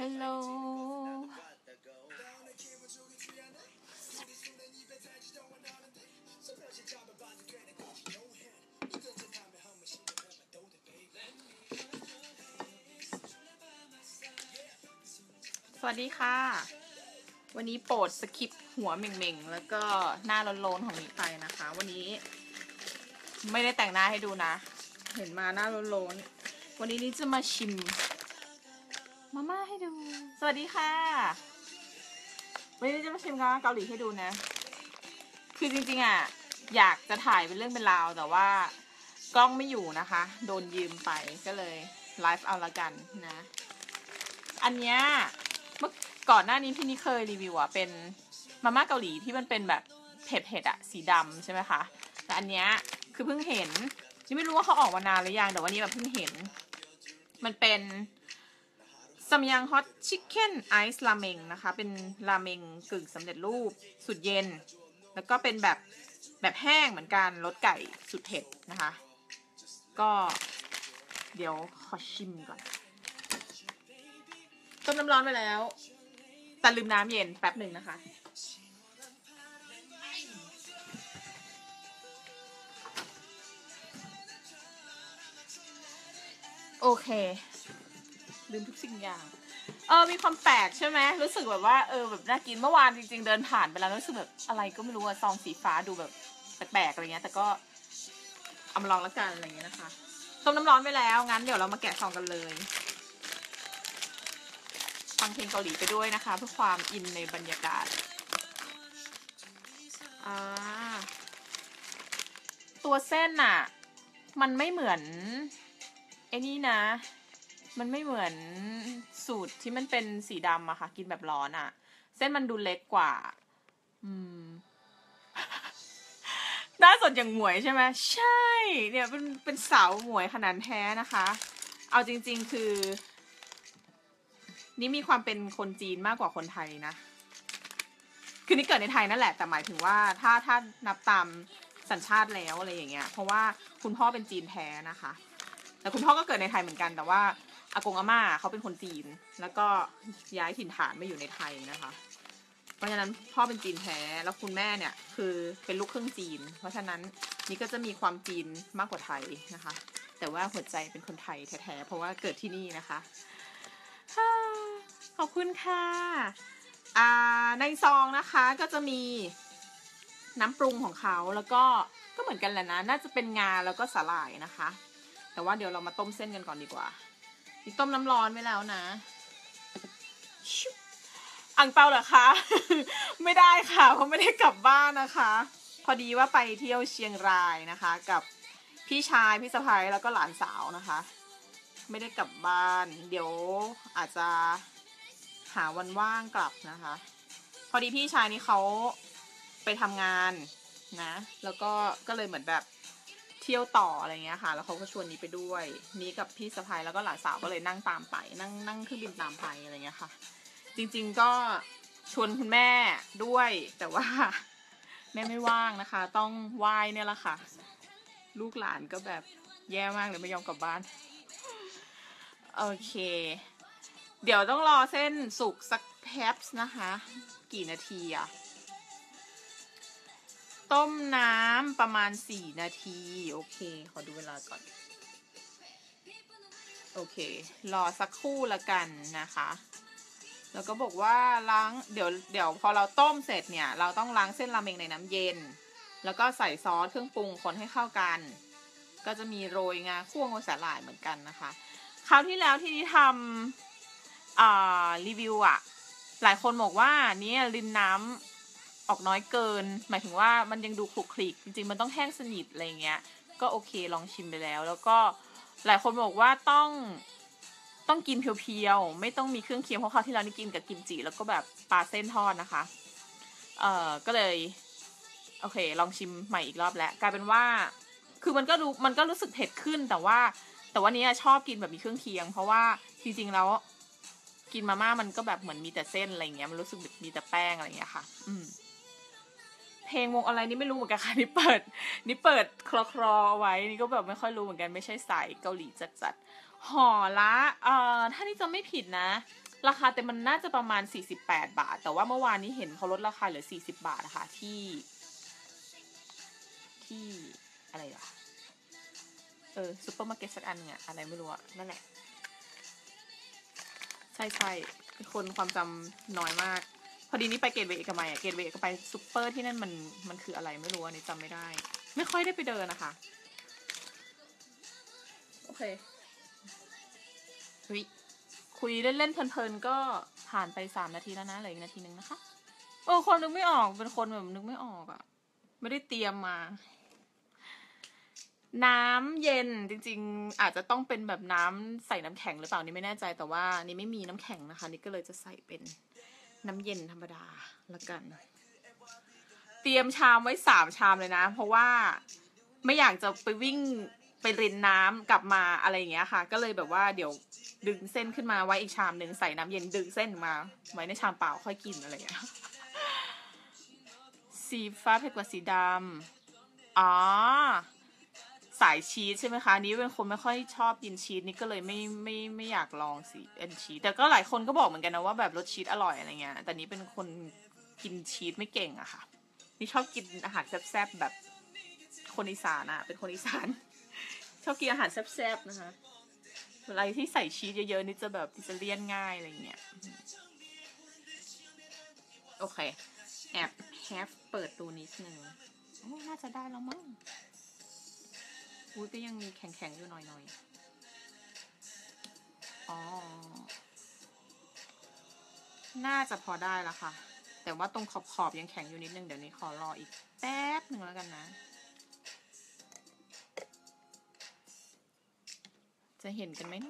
ฮัลโหลสวัสดีค่ะวันนี้โปรดสคิปหัวเม่งๆแล้วก็หน้าโลนๆของนิไปนะคะวันนี้ไม่ได้แต่งหน้าให้ดูนะเห็นมาหน้าโลนๆวันนี้นิจะมาชิมมาม่าให้ดูสวัสดีค่ะวันนี้จะมาชิมเกาหลีให้ดูนะคือจริงๆอ่ะอยากจะถ่ายเป็นเรื่องเป็นราวแต่ว่ากล้องไม่อยู่นะคะโดนยืมไปก็เลยไลฟ์เอาละกันนะอันเนี้ยเมื่อก่อนหน้านี้พี่นี่เคยรีวิวอ่ะเป็นมาม่าเกาหลีที่มันเป็นแบบเผ็ดๆอ่ะสีดำใช่ไหมคะแต่อันเนี้ยคือเพิ่งเห็นนี่ไม่รู้ว่าเขาออกมานานหรือยังแต่วันนี้แบบเพิ่งเห็นมันเป็นซัมยังฮอตชิคเก้นไอซ์ราเมงนะคะเป็นราเมงกึ่งสำเร็จรูปสุดเย็นแล้วก็เป็นแบบแห้งเหมือนกันรสไก่สุดเผ็ดนะคะก็เดี๋ยวขอชิมก่อนต้มน้ำร้อนไปแล้วแต่ลืมน้ำเย็นแป๊บหนึ่งนะคะโอเคลืมทุกสิ่งอย่างมีความแปลกใช่ไหมรู้สึกแบบว่าแบบน่ากินเมื่อวานจริงๆเดินผ่านไปแล้วรู้สึกแบบอะไรก็ไม่รู้อะซองสีฟ้าดูแบบแปลกๆอะไรเงี้ยแต่ก็เอามาลองแล้วกันอะไรเงี้ยนะคะต้มน้ำร้อนไปแล้วงั้นเดี๋ยวเรามาแกะซองกันเลยฟังเพลงเกาหลีไปด้วยนะคะเพื่อความอินในบรรยากาศตัวเส้นน่ะมันไม่เหมือนไอ้นี่นะมันไม่เหมือนสูตรที่มันเป็นสีดำอะค่ะกินแบบร้อนอะเส้นมันดูเล็กกว่าน่าสนอย่างหมวยใช่ไหมใช่เนี่ยเป็นสาวหมวยขนาดแท้นะคะเอาจริงๆคือนี่มีความเป็นคนจีนมากกว่าคนไทยนะคือนี่เกิดในไทยนั่นแหละแต่หมายถึงว่าถ้านับตามสัญชาติแล้วอะไรอย่างเงี้ยเพราะว่าคุณพ่อเป็นจีนแท้นะคะแต่คุณพ่อก็เกิดในไทยเหมือนกันแต่ว่าอากงอาม่าเขาเป็นคนจีนแล้วก็ย้ายถิ่นฐานมาอยู่ในไทยนะคะเพราะฉะนั้นพ่อเป็นจีนแท้แล้วคุณแม่เนี่ยคือเป็นลูกครึ่งจีนเพราะฉะนั้นนี่ก็จะมีความจีนมากกว่าไทยนะคะแต่ว่าหัวใจเป็นคนไทยแท้ๆเพราะว่าเกิดที่นี่นะคะขอบคุณค่ะในซองนะคะก็จะมีน้ำปรุงของเขาแล้วก็เหมือนกันแหละนะน่าจะเป็นงาแล้วก็สาหร่ายนะคะแต่ว่าเดี๋ยวเรามาต้มเส้นกันก่อนดีกว่านี่ต้มน้ำร้อนไว้แล้วนะอั่งเปาเหรอคะ ไม่ได้ค่ะเพราะไม่ได้กลับบ้านนะคะพอดีว่าไปเที่ยวเชียงรายนะคะกับพี่ชายพี่สะใภ้แล้วก็หลานสาวนะคะไม่ได้กลับบ้านเดี๋ยวอาจจะหาวันว่างกลับนะคะพอดีพี่ชายนี่เขาไปทำงานนะแล้วก็เลยเหมือนแบบเที่ยวต่ออะไรเงี้ยค่ะแล้วเขาก็ชวนนี้ไปด้วยนี้กับพี่สะใภ้แล้วก็หลานสาวก็เลยนั่งตามไปนั่งเครื่องบินตามไปอะไรเงี้ยค่ะจริงๆก็ชวนคุณแม่ด้วยแต่ว่าแม่ไม่ว่างนะคะต้องไหว้เนี่ยแหละค่ะลูกหลานก็แบบแย่มากเลยไม่ยอมกลับบ้านโอเคเดี๋ยวต้องรอเส้นสุกสักแป๊บนะคะกี่นาทีอะต้มน้ำประมาณ4 นาทีโอเคขอดูเวลาก่อนโอเครอสักครู่ละกันนะคะแล้วก็บอกว่าล้างเดี๋ยวพอเราต้มเสร็จเนี่ยเราต้องล้างเส้นราเมงในน้ำเย็นแล้วก็ใส่ซอสเครื่องปรุงคนให้เข้ากันก็จะมีโรยงาคั่วงาสาหร่ายเหมือนกันนะคะคราวที่แล้วที่นี่ทำรีวิวอ่ะหลายคนบอกว่านี่รินน้ำออกน้อยเกินหมายถึงว่ามันยังดูคลุกคลิกจริงๆมันต้องแห้งสนิทอะไรเงี้ยก็โอเคลองชิมไปแล้วก็หลายคนบอกว่าต้องกินเพียวๆไม่ต้องมีเครื่องเคียงเพราะคราวที่แล้วนี่กินกับกิมจิแล้วก็แบบปลาเส้นทอดนะคะก็เลยโอเคลองชิมใหม่อีกรอบแล้วกลายเป็นว่าคือมันก็รู้สึกเผ็ดขึ้นแต่ว่านี้ชอบกินแบบมีเครื่องเคียงเพราะว่าจริงๆแล้วกินมาม่ามันก็แบบเหมือนมีแต่เส้นอะไรเงี้ยมันรู้สึกแบบมีแต่แป้งอะไรเงี้ยค่ะเพลงวงอะไรนี่ไม่รู้เหมือนกันค่ะนี่เปิดคลอไว้นี่ก็แบบไม่ค่อยรู้เหมือนกันไม่ใช่สายเกาหลีจัดห่อละถ้านี่จะไม่ผิดนะราคาเต็มมันน่าจะประมาณ48 บาทแต่ว่าเมื่อวานนี้เห็นเขาลดราคาเหลือ40 บาทนะคะที่อะไรอ่ะซุปเปอร์มาร์เก็ตสักอันเนี่ยอะไรไม่รู้อะนั่นแหละใช่คนความจำน้อยมากพอดีนี้ไปเกตเวย์เอกมัยอะเกตเวย์ก็ไปซุปเปอร์ที่นั่นมันคืออะไรไม่รู้อันนี้จำไม่ได้ไม่ค่อยได้ไปเดินนะคะโอเคคุยเล่นๆเพลินๆก็ผ่านไป3 นาทีแล้วนะเหลืออีกนาทีนึงนะคะคนนึกไม่ออกเป็นคนแบบนึกไม่ออกอะไม่ได้เตรียมมาน้ำเย็นจริงๆอาจจะต้องเป็นแบบน้ำใส่น้ำแข็งหรือเปล่านี่ไม่แน่ใจแต่ว่านี่ไม่มีน้ำแข็งนะคะนี่ก็เลยจะใส่เป็นน้ำเย็นธรรมดาละกันเตรียมชามไว้3 ชามเลยนะเพราะว่าไม่อยากจะไปวิ่งไปรินน้ำกลับมาอะไรอย่างเงี้ยค่ะก็เลยแบบว่าเดี๋ยวดึงเส้นขึ้นมาไว้อีกชามหนึ่งใส่น้ำเย็นดึงเส้นมาไว้ในชามเปล่าค่อยกินอะไรอย่างเงี้ยสีฟ้าเผ็ดกว่าสีดำสายชีสใช่ไหมคะนี้เป็นคนไม่ค่อยชอบกินชีสนี่ก็เลยไม่อยากลองสีชีสแต่ก็หลายคนก็บอกเหมือนกันนะว่าแบบรสชีสอร่อยอะไรเงี้ยแต่นี้เป็นคนกินชีสไม่เก่งอะค่ะนี่ชอบกินอาหารแซ่บๆแบบคนอีสานอะเป็นคนอีสานชอบกินอาหารแซ่บๆนะคะอะไรที่ใส่ชีสเยอะๆนี่จะแบบจะเลี่ยนง่ายอะไรเงี้ยโอเคแอบเปิดตัวนิดนึงน่าจะได้แล้วมั้งก็ยังมีแข็งๆอยู่หน่อยน่าจะพอได้แล้วค่ะแต่ว่าตรงขอบยังแข็งอยู่นิดนึงเดี๋ยวนี้ขอรออีกแป๊บหนึ่งแล้วกันนะจะเห็นกันไหม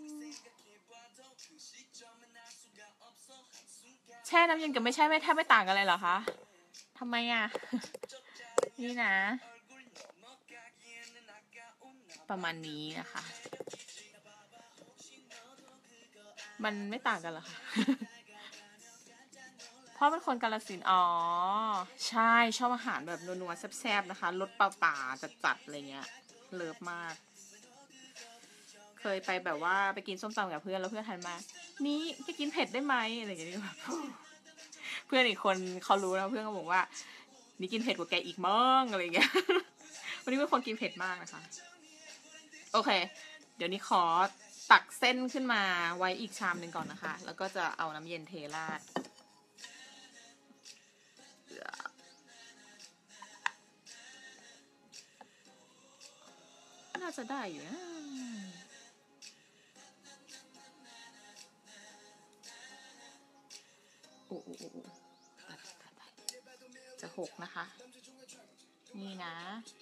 แช่น้ำเย็นกับไม่แช่แทบไม่ต่างกันเลยเหรอคะทำไมอะนี่นะประมาณนี้นะคะมันไม่ต่างกันเหรอคะเพราะเป็นคนกาฬสินธุ์ใช่ชอบอาหารแบบนัวๆแซ่บๆนะคะรสป่าๆจัดๆอะไรเงี้ยเลิฟมากเคยไปแบบว่าไปกินส้มตำกับเพื่อนแล้วเพื่อนทันมานี่จะกินเผ็ดได้ไหมอะไรอย่างเงี้ยแบบเพื่อนอีกคนเขารู้แล้วเพื่อนก็บอกว่านี่กินเผ็ดกว่าแกอีกมั้งอะไรเงี้ยวันนี้เป็นคนกินเผ็ดมากนะคะโอเคเดี๋ยวนี้ขอตักเส้นขึ้นมาไว้อีกชามหนึ่งก่อนนะคะแล้วก็จะเอาน้ำเย็นเทราดน่าจะได้อยู่นะโอ้จะ6นะคะนี่นะ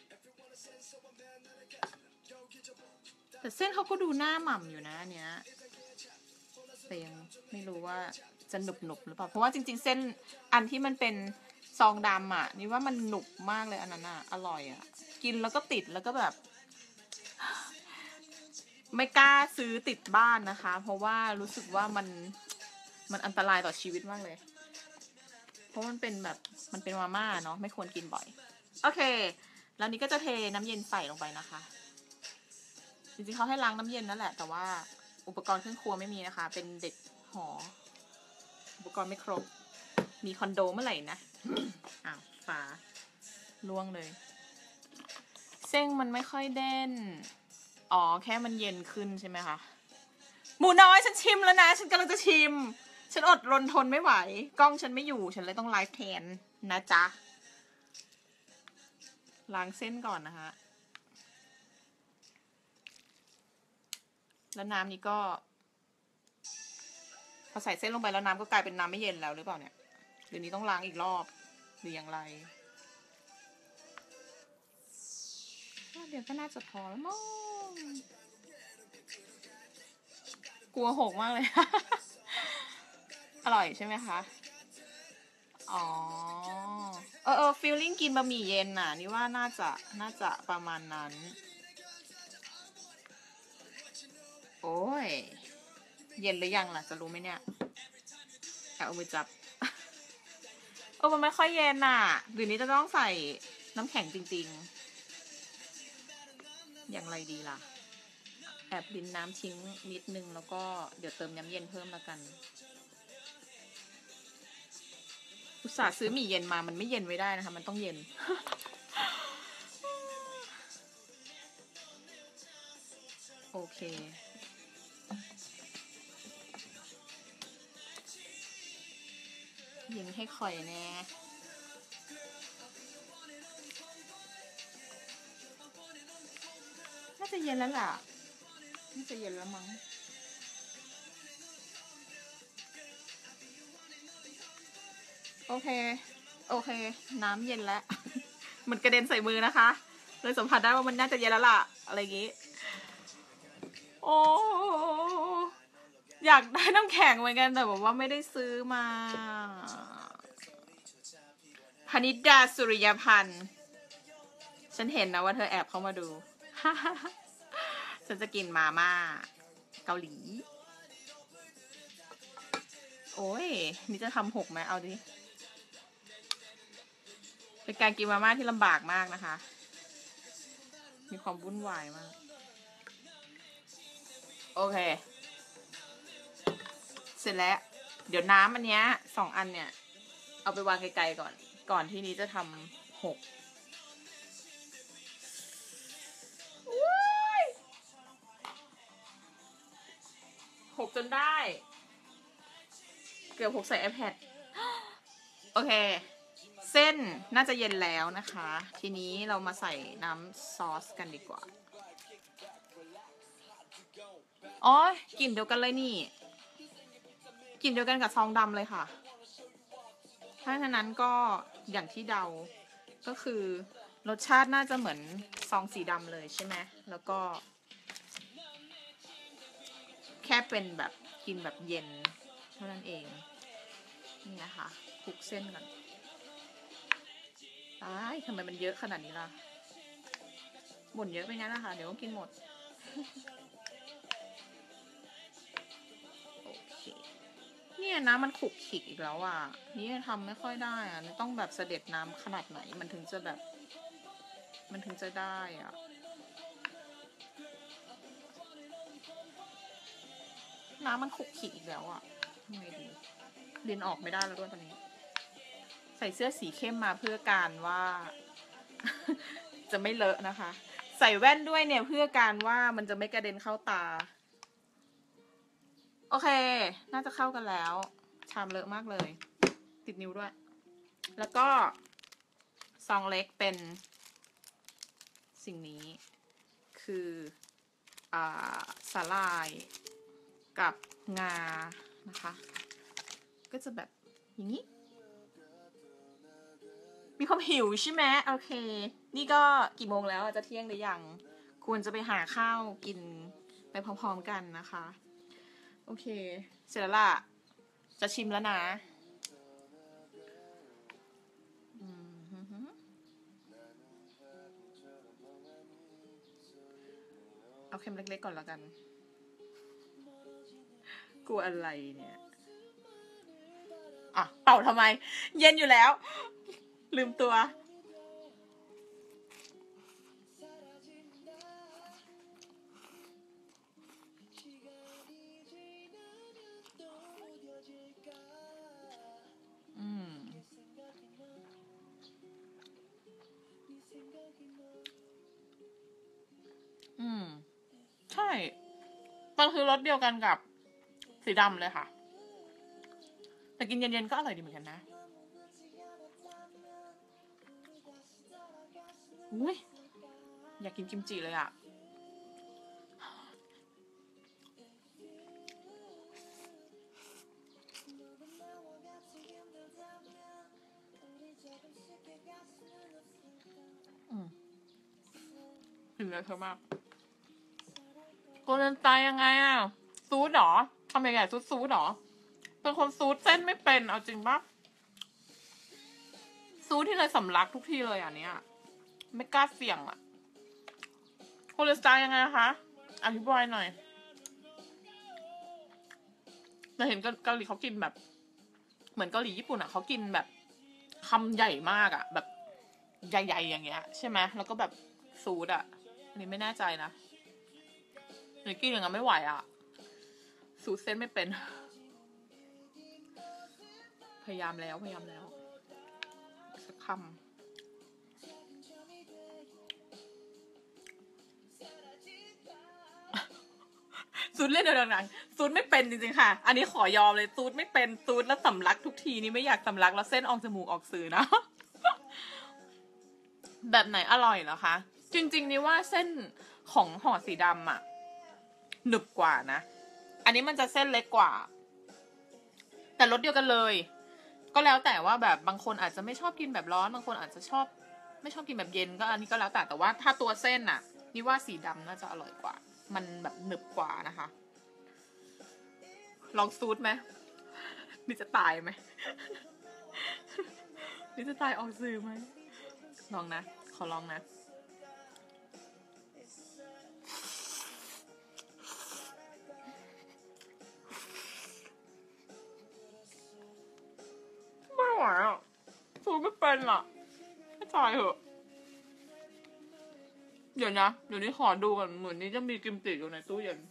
แต่เส้นเขาก็ดูหน้าหม่ำอยู่นะเนี้ยแต่ยังไม่รู้ว่าจะหนุบหรือเปล่าเพราะว่าจริงๆเส้นอันที่มันเป็นซองดำอ่ะนี่ว่ามันหนุบมากเลยอันนั้นอ่ะอร่อยอ่ะกินแล้วก็ติดแล้วก็แบบไม่กล้าซื้อติดบ้านนะคะเพราะว่ารู้สึกว่ามันอันตรายต่อชีวิตมากเลยเพราะมันเป็นแบบมันเป็นมาม่าเนาะไม่ควรกินบ่อยโอเคแล้วนี้ก็จะเทน้ำเย็นใส่ลงไปนะคะจริงๆเขาให้ล้างน้ำเย็นนั่นแหละแต่ว่าอุปกรณ์เครื่องครัวไม่มีนะคะเป็นเด็กหออุปกรณ์ไม่ครบมีคอนโดเมื่อไหร่นะฝาล่วงเลยเส้นมันไม่ค่อยเด่นแค่มันเย็นขึ้นใช่ไหมคะหมูน้อยฉันชิมแล้วนะฉันกำลังจะชิมฉันอดรนทนไม่ไหวกล้องฉันไม่อยู่ฉันเลยต้องไลฟ์แทนนะจ๊ะล้างเส้นก่อนนะคะแล้วน้ำนี้ก็พอใส่เส้นลงไปแล้วน้ำก็กลายเป็นน้ำไม่เย็นแล้วหรือเปล่าเนี่ยเดี๋ยวนี้ต้องล้างอีกรอบหรืออย่างไรเดี๋ยวก็น่าจะพอแล้วมั้งกลัวหกมากเลย อร่อยใช่ไหมคะฟีลลิ่งกินบะหมี่เย็นน่ะนี่ว่าน่าจะประมาณนั้นโอ้ยเย็นหรือยังล่ะจะรู้ไหมเนี่ยเอามือจับมันไม่ค่อยเย็นน่ะหรือนี้จะต้องใส่น้ำแข็งจริงๆอย่างไรดีล่ะแอบรินน้ำทิ้งนิดนึงแล้วก็เดี๋ยวเติมน้ำเย็นเพิ่มแล้วกันอุตส่าห์ซื้อหมี่เย็นมามันไม่เย็นไว้ได้นะคะมันต้องเย็น โอเคเย็นให้ข่อยแน่น่าจะเย็นแล้วล่ะน่าจะเย็นแล้วมั้งโอเคโอเคน้ำเย็นแล้ว มันกระเด็นใส่มือนะคะเลยสัมผัสได้ว่ามันน่าจะเย็นแล้วล่ะอะไรอย่างงี้โอ้อยากได้น้ำแข็งเหมือนกันแต่บอกว่าไม่ได้ซื้อมาพนิดาสุริยพันธ์ฉันเห็นนะว่าเธอแอบเข้ามาดู ฉันจะกินมาม่าเกาหลีโอ้ยนี่จะทำ6ไหมเอาดิเป็นการกินมาม่าที่ลำบากมากนะคะมีความวุ่นวายมากโอเคเสร็จแล้วเดี๋ยวน้ำอันเนี้ย2 อันเนี่ยเอาไปวางไกลๆก่อนที่นี้จะทำ6จนได้เกือบ6ใส่ iPad โอเคเส้นน่าจะเย็นแล้วนะคะทีนี้เรามาใส่น้ำซอสกันดีกว่าอ๋อกลิ่นเดียวกันเลยนี่กลิ่นเดียวกันกับซองดำเลยค่ะถ้าฉะนั้นก็อย่างที่เดาก็คือรสชาติน่าจะเหมือนซองสีดำเลยใช่ไหมแล้วก็แค่เป็นแบบกินแบบเย็นเท่านั้นเองนี่นะคะคลุกเส้นก่อนทำไมมันเยอะขนาดนี้ล่ะบ่นเยอะไปงั้นนะคะเดี๋ยวก็กินหมดโอเคเนี่ยนะมันขลุกขลิกอีกแล้วอ่ะนี่ทำไม่ค่อยได้อ่ะต้องแบบเสด็จน้ำขนาดไหนมันถึงจะแบบมันถึงจะได้อ่ะน้ำมันขลุกขลิกอีกแล้วอ่ะทำไงดีเรียนออกไม่ได้แล้วด้วยตอนนี้ใส่เสื้อสีเข้มมาเพื่อการว่า จะไม่เลอะนะคะใส่แว่นด้วยเนี่ยเพื่อการว่ามันจะไม่กระเด็นเข้าตาโอเคน่าจะเข้ากันแล้วชามเลอะมากเลยติดนิ้วด้วยแล้วก็ซองเล็กเป็นสิ่งนี้คือสาหร่ายกับงานะคะก็จะแบบอย่างนี้มีความหิวใช่ไหมโอเคนี่ก็กี่โมงแล้วจะเที่ยงหรือยังควรจะไปหาข้าวกินไปพร้อมๆกันนะคะโอเคเสร็จแล้วล่ะจะชิมแล้วนะเอาเค็มเล็กๆก่อนแล้วกันกลัวอะไรเนี่ยอ่ะเป่าทำไมเย็นอยู่แล้วลืมตัวใช่มันคือรสเดียวกันกับสีดำเลยค่ะแต่กินเย็นๆก็อร่อยดีเหมือนกันนะอุ้ยอยากกินกิมจิเลยอ่ะถึงเลยเธอมากโกลเด้นไตยังไงอ่ะซูดหรอทำใหญ่ๆซูดหรอเป็นคนซูดเส้นไม่เป็นเอาจริงปะซูดที่เลยสำลักทุกทีเลยอันเนี้ยไม่กล้าเสี่ยงอ่ะโกลเด้นไตยังไงคะอธิบายหน่อยเราเห็นเกาหลีเขากินแบบเหมือนเกาหลีญี่ปุ่นอ่ะเขากินแบบคำใหญ่มากอ่ะแบบใหญ่ๆอย่างเงี้ยใช่ไหมแล้วก็แบบซูดอ่ะอันนี้ไม่แน่ใจนะหนูกินอย่างนั้นไม่ไหวอ่ะสูตรเส้นไม่เป็นพยายามแล้วสักคำซูดเล่นเดี๋ยวดังๆซูดไม่เป็นจริงๆค่ะอันนี้ขอยอมเลยซูดไม่เป็นซูดแล้วสำลักทุกทีนี่ไม่อยากสำลักแล้วเส้นออกจมูกออกสื่อนะ แบบไหนอร่อยเหรอคะจริงๆนี่ว่าเส้นของห่อสีดำอะหนึบกว่านะอันนี้มันจะเส้นเล็กกว่าแต่รสเดียวกันเลยก็แล้วแต่ว่าแบบบางคนอาจจะไม่ชอบกินแบบร้อนบางคนอาจจะไม่ชอบกินแบบเย็นก็อันนี้ก็แล้วแต่ว่าถ้าตัวเส้นอะนี่ว่าสีดำน่าจะอร่อยกว่ามันแบบหนึบกว่านะคะลองซูดไหมนี่จะตายไหม นี่จะตายออกสื่อไหมลองนะขอลองนะไม่ไหวอ่ะซูดไม่เป็นอ่ะไม่ตายเหอะเดี๋ยวนี้ขอดูก่อนเหมือนนี้จะมีกิมจิอยู่ในตู้เย็น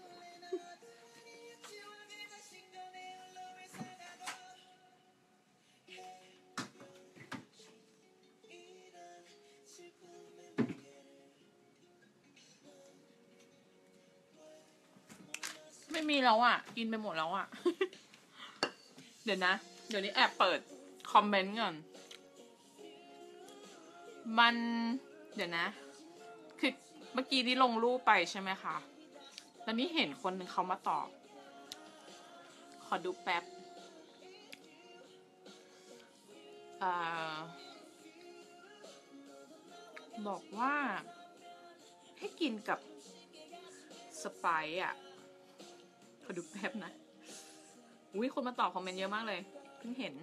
ไม่มีแล้วอ่ะกินไปหมดแล้วอ่ะ เดี๋ยวนี้แอบเปิดคอมเมนต์ก่อนมันเดี๋ยวนะคือเมื่อกี้นี่ลงรูปไปใช่ไหมคะแล้วนี่เห็นคนหนึ่งเขามาตอบขอดูแป๊บบอกว่าให้กินกับสไปซ์อ่ะขอดูแป๊บนะอุ้ยคนมาตอบคอมเมนต์เยอะมากเลยเพิ่งเห็น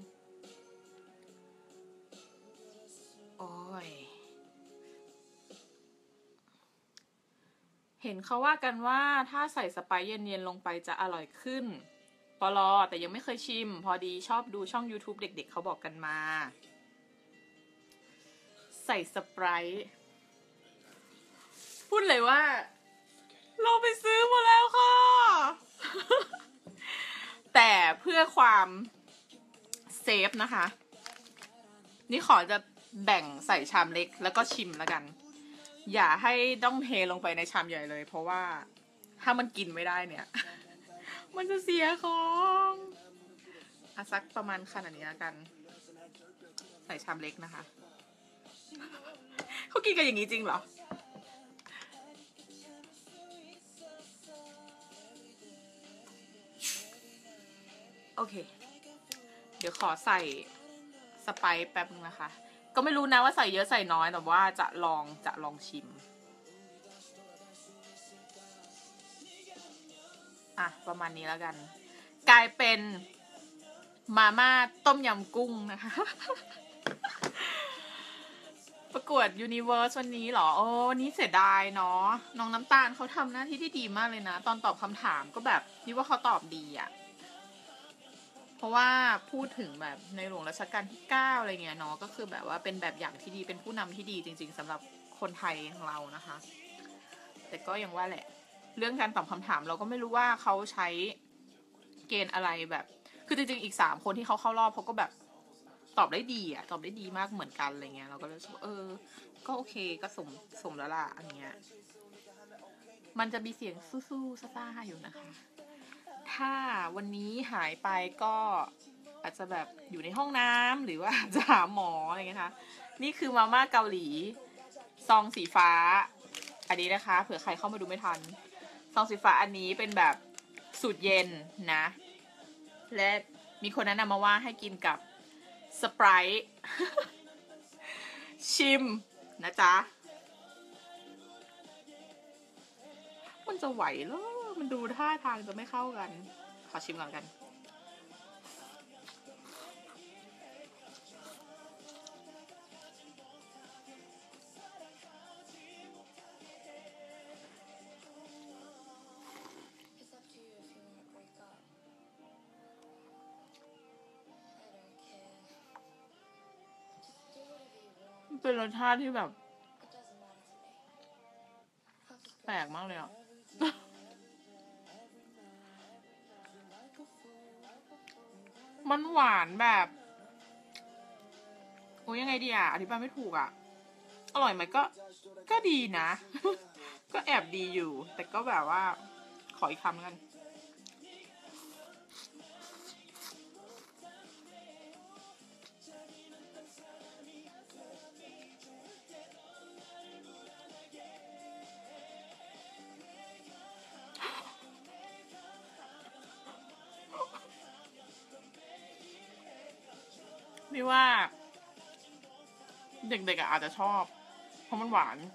โอ้ยเห็นเขาว่ากันว่าถ้าใส่สไปซ์เย็นๆลงไปจะอร่อยขึ้นปลอแต่ยังไม่เคยชิมพอดีชอบดูช่อง YouTube เด็กๆเขาบอกกันมาใส่สไปซ์พูดเลยว่าเราไปซื้อมาแล้วค่ะ แต่เพื่อความเซฟนะคะนี่ขอจะแบ่งใส่ชามเล็กแล้วก็ชิมแล้วกันอย่าให้ต้องเทลงไปในชามใหญ่เลยเพราะว่าถ้ามันกินไม่ได้เนี่ย มันจะเสียของสักประมาณขนาดนี้แล้วกันใส่ชามเล็กนะคะเขากินกันอย่างนี้จริงเหรอโอเคเดี๋ยวขอใส่สไปซ์แป๊บนึงนะคะก็ไม่รู้นะว่าใส่เยอะใส่น้อยแต่ว่าจะลองชิมประมาณนี้แล้วกันกลายเป็นมาม่าต้มยำกุ้งนะคะ ประกวด Universe วันนี้เหรอโอ้นี่เสียดายเนาะน้องน้ำตาลเขาทำหน้าที่ที่ดีมากเลยนะตอนตอบคำถามก็แบบนี่ว่าเขาตอบดีอะเพราะว่าพูดถึงแบบในหลวงรัชกาลที่9อะไรเงี้ยเนาะก็คือแบบว่าเป็นแบบอย่างที่ดีเป็นผู้นำที่ดีจริงๆสำหรับคนไทยของเรานะคะแต่ก็ยังว่าแหละเรื่องการตอบคำถามเราก็ไม่รู้ว่าเขาใช้เกณฑ์อะไรแบบคือจริงๆอีก3คนที่เขาเข้ารอบเขาก็แบบตอบได้ดีอะตอบได้ดีมากเหมือนกันอะไรเงี้ยเราก็เลยรู้สึกก็โอเคก็สมแล้วล่ะอันเนี้ยมันจะมีเสียงสู้ๆซ่าๆอยู่นะคะถ้าวันนี้หายไปก็อาจจะแบบอยู่ในห้องน้ำหรือว่าจะหาหมออะไรเงี้ยค่ะนี่คือมาม่าเกาหลีซองสีฟ้าอันนี้นะคะเผื่อใครเข้ามาดูไม่ทันซองสีฟ้าอันนี้เป็นแบบสูตรเย็นนะและมีคนแนะนำมาว่าให้กินกับสไปร์ ชิมนะจ๊ะมันจะไหวเหรอมันดูท่าทางจะไม่เข้ากันขอชิมก่อนกันเป็นรสชาติที่แบบแปลกมากเลยอ่ะมันหวานแบบโอ้ยยังไงดีอ่ะอธิบายไม่ถูกอ่ะอร่อยไหมก็ดีนะ ก็แอบดีอยู่ แต่ก็แบบว่าขออีกคำกันนี่ว่าเด็กๆอาจจะชอบเพราะมันหวาน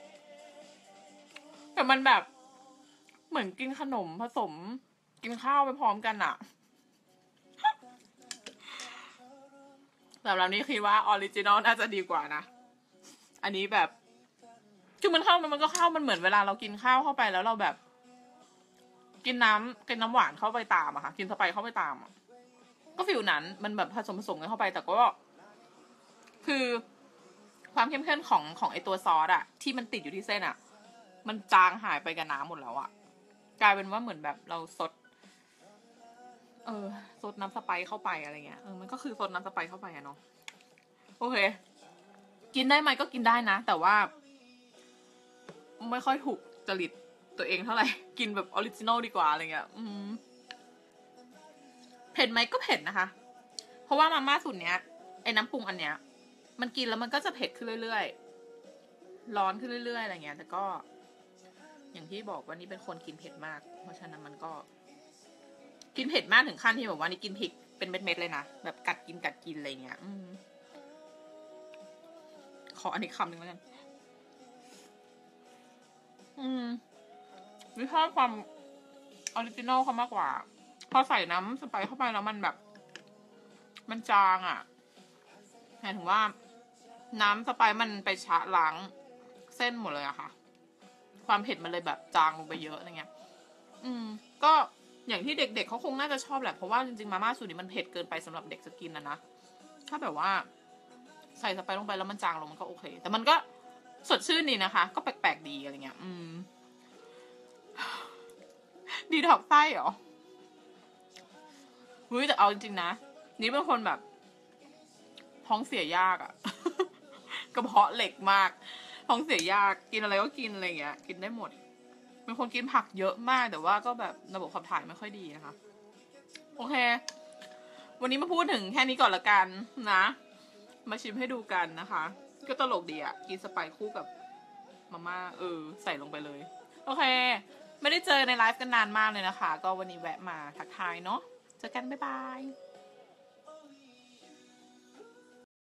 แต่มันแบบเหมือนกินขนมผสมกินข้าวไปพร้อมกันอะแต่เรานี้คิดว่าออริจินอลน่าจะดีกว่านะอันนี้แบบคือมันเข้ามันก็เข้ามันเหมือนเวลาเรากินข้าวเข้าไปแล้วเราแบบกินน้ำหวานเข้าไปตามอะค่ะกินสไปซ์เข้าไปตามอะก็ฟิลนั้นมันแบบผสมกันเข้าไปแต่ก็คือความเข้มข้นของไอตัวซอสอะที่มันติดอยู่ที่เส้นอะมันจางหายไปกับน้ำหมดแล้วอะกลายเป็นว่าเหมือนแบบเราซดน้ำสไปซ์เข้าไปอะไรเงี้ยมันก็คือซดน้ำสไปซ์เข้าไปอะเนาะโอเคกินได้ไหมก็กินได้นะแต่ว่าไม่ค่อยถูกจริตตัวเองเท่าไหร่กินแบบออริจินอลดีกว่าอะไรเงี้ยเผ็ดไหมก็เผ็ดนะคะเพราะว่ามาม่าสูตรเนี้ยไอ้น้ำปรุงอันเนี้ยมันกินแล้วมันก็จะเผ็ดขึ้นเรื่อยๆร้อนขึ้นเรื่อยๆอะไรเงี้ยแต่ก็อย่างที่บอกว่านี่เป็นคนกินเผ็ดมากเพราะฉะนั้นมันก็กินเผ็ดมากถึงขั้นที่แบบว่านี่กินพริกเป็นเม็ดๆเลยนะแบบกัดกินอะไรเงี้ยขออันนี้คำหนึ่งแล้วกันวิชอบความออริจินอลเขามากกว่าพอใส่น้ำสไปซ์เข้าไปแล้วมันแบบมันจางอ่ะหมายถึงว่าน้ำสไปซ์มันไปชะล้างเส้นหมดเลยอะค่ะความเผ็ดมันเลยแบบจางลงไปเยอะอะไรเงี้ยก็อย่างที่เด็กๆเขาคงน่าจะชอบแหละเพราะว่าจริงๆมาม่าสูตรนี้มันเผ็ดเกินไปสำหรับเด็กจะกินนะถ้าแบบว่าใส่สไปซ์ลงไปแล้วมันจางลงมันก็โอเคแต่มันก็สดชื่นดีนะคะก็แปลกๆดีอะไรเงี้ยดีท็อกไส้เหรอเฮ้ยแต่เอาจริงๆนะนี่เป็นคนแบบท้องเสียยากอะ กระเพาะเหล็กมากท้องเสียยากกินอะไรก็กินอะไรเงี้ยกินได้หมดเป็นคนกินผักเยอะมากแต่ว่าก็แบบระบบขับถ่ายไม่ค่อยดีนะคะโอเควันนี้มาพูดถึงแค่นี้ก่อนละกันนะมาชิมให้ดูกันนะคะก็ตลกดีอะกินสไปซ์คู่กับมาม่าใส่ลงไปเลยโอเคไม่ได้เจอในไลฟ์กันนานมากเลยนะคะก็วันนี้แวะมาทักทายเนาะเจอกันบ๊ายบาย